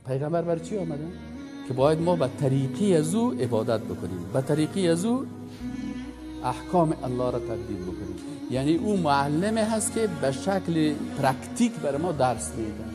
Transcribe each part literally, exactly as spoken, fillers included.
پیغمبر برای چی آمدن؟ که باید ما به طریقی از او عبادت بکنیم، به طریقی از او احکام الله را تطبیق بکنیم. یعنی او معلم هست که به شکل پرکتیک برای ما درس میده.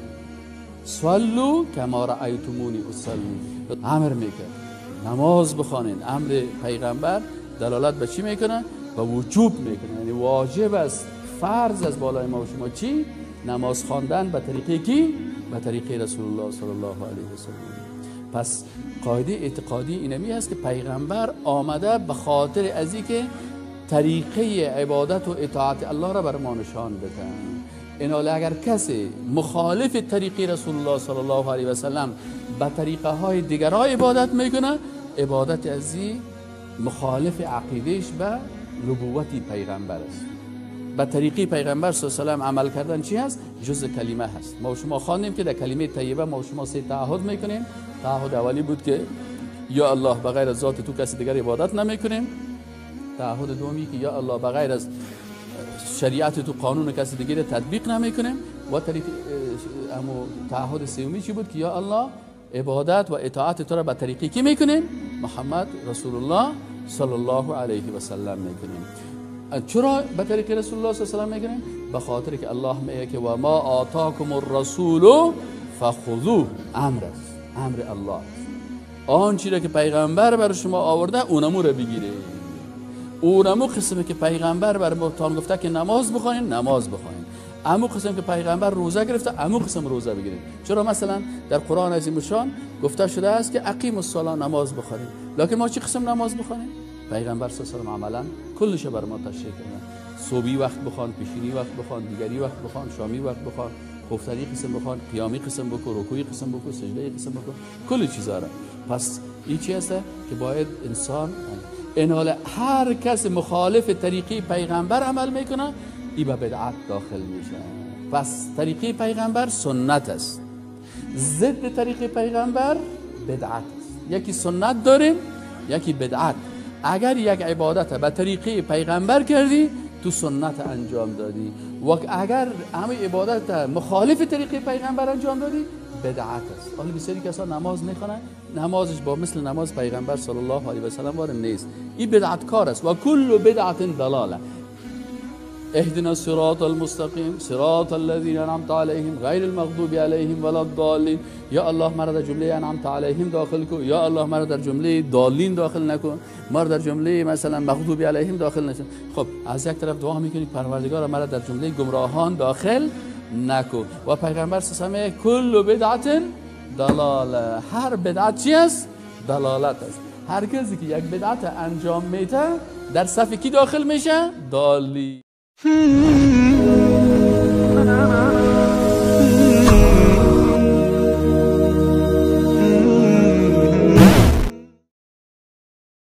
صلوا کما رأیتمونی اصلی، امر میکنه نماز بخوانید. امر پیغمبر دلالت به چی میکنه؟ به وجوب میکنه، یعنی واجب است، فرض از بالای ما و شما چی؟ نماز خواندن به طریقه کی؟ به طریقه رسول الله صلی الله علیه و سلم. پس قاعده اعتقادی اینمی هست که پیغمبر آمده به خاطر از اینکه طریقه عبادت و اطاعت الله را بر ما نشان بده. اینال اگر کسی مخالف طریقه رسول الله صلی الله علیه و سلم به طریقه های دیگر عبادت میکنه، عبادت از این مخالف عقیدهش به نبوتی پیغمبر است. به طریقه پیغمبر صلی الله علیه و سلم عمل کردن چی هست؟ جز کلمه هست. ما و شما خواندیم که در کلمه طیبه ما و شما سه تعهد میکنیم. تعهد اولی بود که یا الله بغیر از ذات تو کسی دیگر عبادت نمیکنیم. تعهد دومی که یا الله بغیر از شریعت تو قانون کسی دیگر تطبیق نمیکنیم. و طریق اما تعهد سومی چی بود؟ که یا الله عبادت و اطاعت تو را به طریقی کی میکنیم؟ محمد رسول الله صلی الله علیه و سلم میکنیم. چرا به طریق رسول الله صلی الله علیه و سلم میکنیم؟ به خاطر که الله میگه که و ما آتاکم الرسول فخذوه، امر است، امر الله. آن چیزی که پیغمبر بر شما آورده اونمو رو بگیرید. اونمو قسمی که پیغمبر بر ما تان گفته که نماز بخونین، نماز بخونین. امو قسم که پیغمبر روزه گرفته، امو قسم روزه بگیرید. چرا مثلا در قرآن عظیم الشان گفته شده است که اقیم الصلاه، نماز بخونید. لکن ما چی قسم نماز بخونیم؟ پیغمبر صلی الله علیه و آله عملا کلش بر ما تشریح کرده. صبحی وقت بخوان، پیشینی وقت بخوان، دیگری وقت بخوان، شامی وقت بخوان، خفتنی قسم بخوان، قیامی قسم بکن، رکوعی قسم بکن، سجده قسم بکن، کل چیزا را. پس این چی است که باید انسان این حال هر کس مخالف طریقه پیغمبر عمل میکنه ای به بدعت داخل میشه. پس طریقه پیغمبر سنت است، ضد طریقه پیغمبر بدعت است. یکی سنت داریم، یکی بدعت. اگر یک عبادت به طریقه پیغمبر کردی تو سنت انجام دادی، و اگر همه عبادت مخالف طریقه پیغمبر انجام دادی بدعت است. حالا بسیاری کسا نماز میخونن، نمازش با مثل نماز پیغمبر صلی الله علیه و سلم ورنه نیست. این بدعت کار است. و کل بدعت ضلاله. اهدنا الصراط المستقیم صراط الذین انعمت علیهم غیر المغضوب علیهم ولا الضالین. یا الله مرا در جمله انعمت علیهم داخل کن، یا الله مرا در جمله ضالین داخل نکن، مرا در جمله مثلا مغضوب علیهم داخل نکن. خب از یک طرف دعا میکنی پروردگار مرا در جمله گمراهان داخل نکن. و پیغمبر صلی الله علیه و کل بدعت ضلاله. هر بدعت چی است؟ ضلالت است. هر کسی که یک بدعت انجام میده در صف کی داخل میشه؟ ضالی.